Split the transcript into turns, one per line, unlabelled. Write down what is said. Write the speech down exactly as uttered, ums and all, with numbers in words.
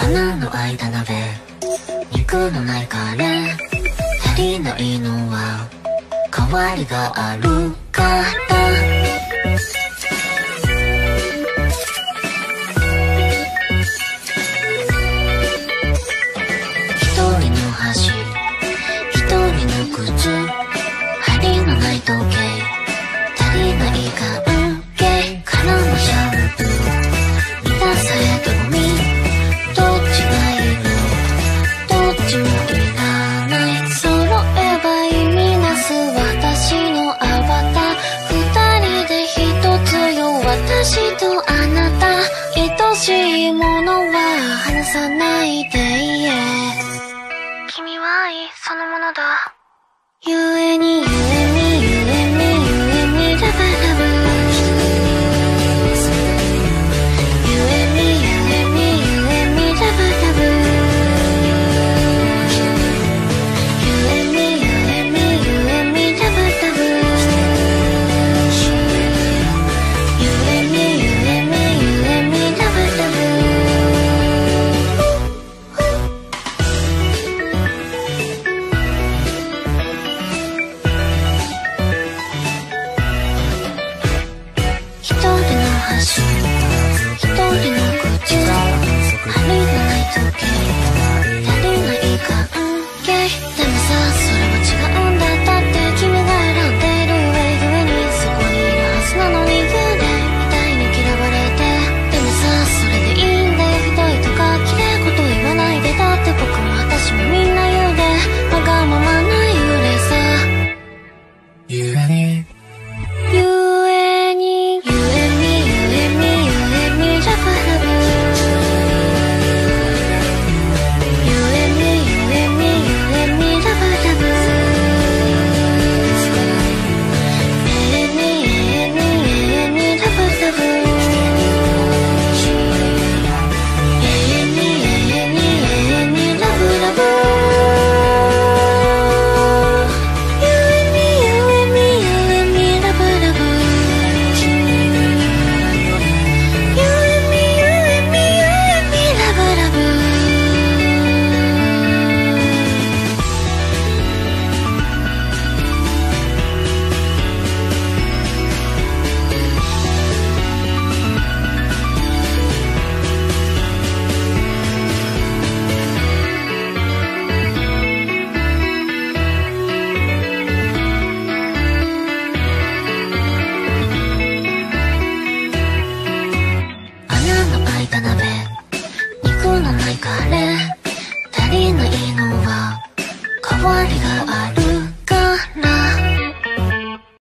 穴の開いた鍋、肉のないカレー、足りないのは代わりがあるから一人の箸、一人の靴、針のない時計、足りない関係からのシャンプー、満たされたゴミ、どっちがいいの、どっちもいらない、揃えば意味なす私のアバター、二人で一つよ、私とあなた、愛しいものは離さないでいえ、君は愛そのものだ、ゆえにゆえにゆえにゆえにラブラブ、ゆえにゆえにゆえにラブラブ、ゆえにゆえにゆえにラブラブ、ゆえにゆえにゆえにラブラブ。一人の箸、一人の口、針のない時計、足りない関係、でもさ、それは違うんだ、だって君が選んでいる上ゆえにそこにいるはずなのに、幽霊みたいに嫌われて、でもさ、それでいいんだよ、ひどいとか綺麗事言わないで、だって僕も私もみんな幽霊、わがままな幽霊さ、ゆえにゆえにゆえにゆえにゆえにラブラブ、ゆえにゆえにゆえにラブラブ、永遠に永遠に永遠にラブラブ、永遠に永遠に永遠にラブラブ、ゆえにゆえにゆえにラブラブ、ゆえにゆえにゆえにラブラブ。穴の開いた鍋、肉のないカレー、足りないのは代わりが